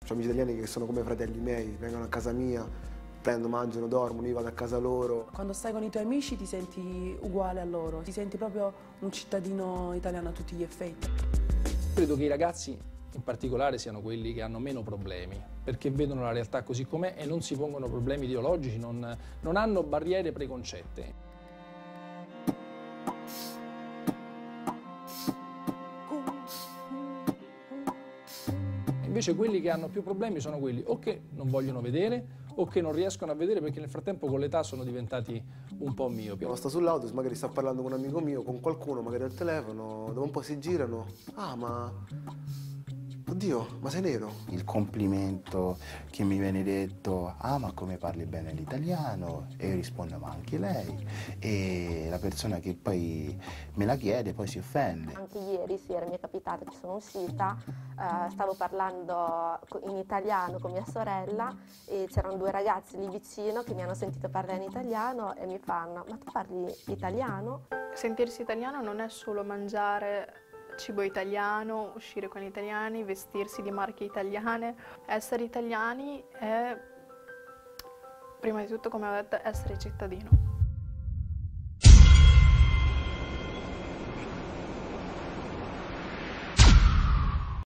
Ho amici italiani che sono come fratelli miei, vengono a casa mia, prendono, mangiano, dormono, io vado a casa loro. Quando stai con i tuoi amici ti senti uguale a loro, ti senti proprio un cittadino italiano a tutti gli effetti. Credo che i ragazzi in particolare siano quelli che hanno meno problemi, perché vedono la realtà così com'è e non si pongono problemi ideologici, non hanno barriere preconcette. Invece quelli che hanno più problemi sono quelli o che non vogliono vedere o che non riescono a vedere perché nel frattempo con l'età sono diventati un po' miopi. Quando sto sull'autobus magari sta parlando con un amico mio, con qualcuno, magari al telefono, dopo un po' si girano. Ah, ma... Oddio, ma sei nero? Il complimento che mi viene detto, ah ma come parli bene l'italiano? E io rispondo, ma anche lei. E la persona che poi me la chiede poi si offende. Anche ieri sera mi è capitato che sono uscita, stavo parlando in italiano con mia sorella e c'erano due ragazzi lì vicino che mi hanno sentito parlare in italiano e mi fanno, ma tu parli italiano? Sentirsi italiano non è solo mangiare cibo italiano, uscire con gli italiani, vestirsi di marche italiane. Essere italiani è, prima di tutto, come ho detto, essere cittadino.